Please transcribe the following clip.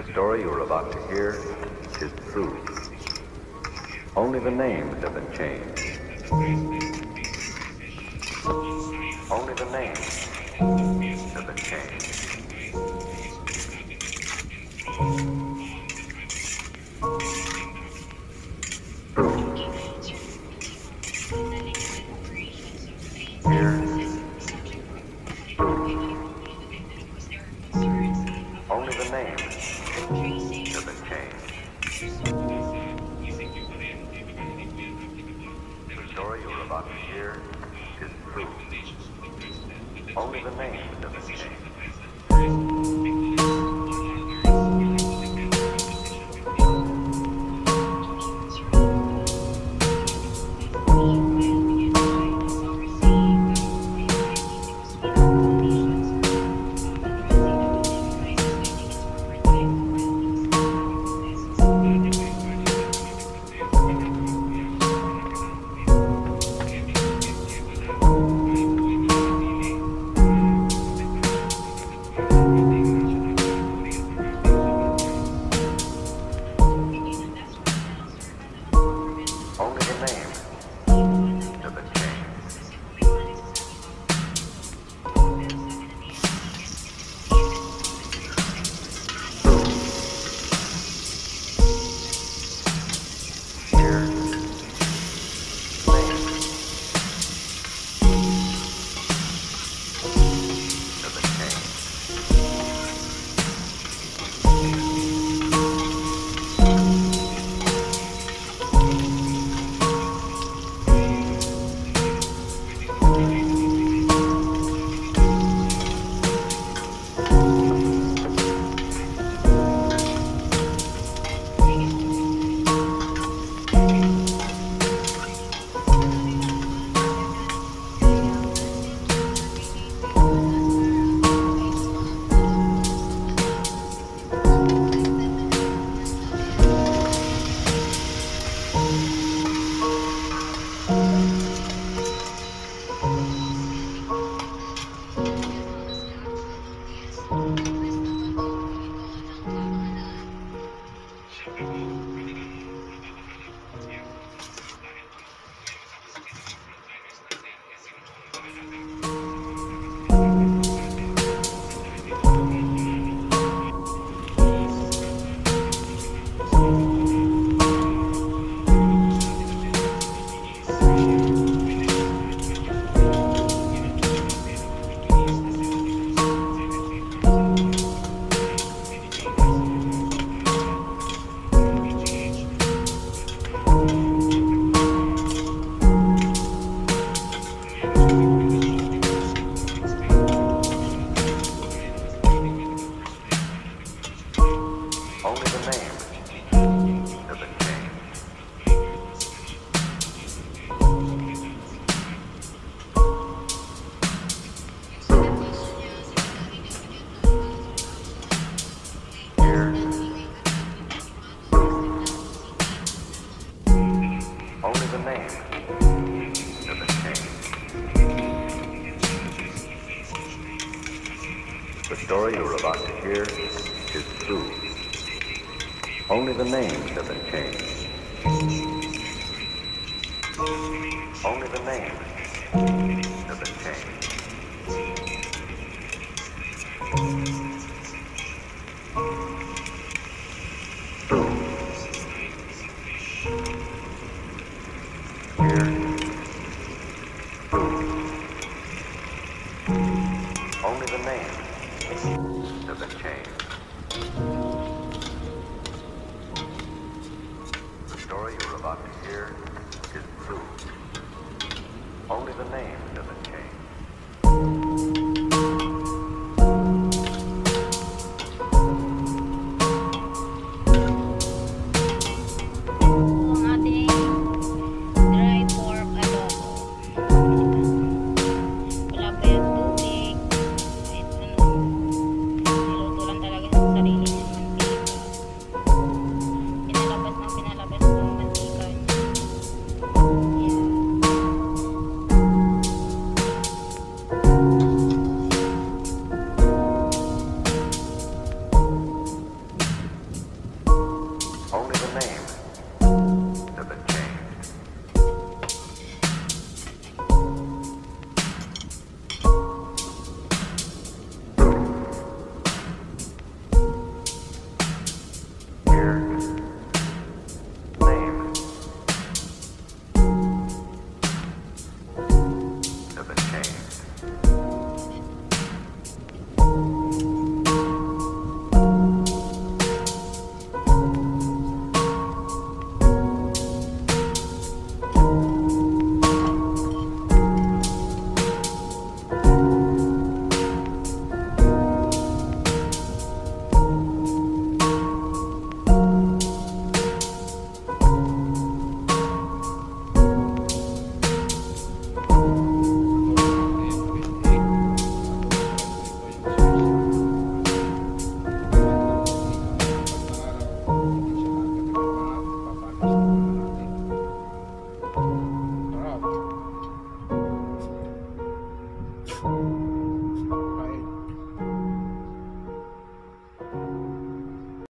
story you are about to hear is true. Only the names have been changed. Only the names have been changed. Here. Only the names have been changed. The story you are about to hear is true. Only the names have been changed. The story you are about to hear is true. Only the names have been changed. Only the names have been changed. True. Here. True. Only the names have been changed. The story you are about to hear is true. Only the names have been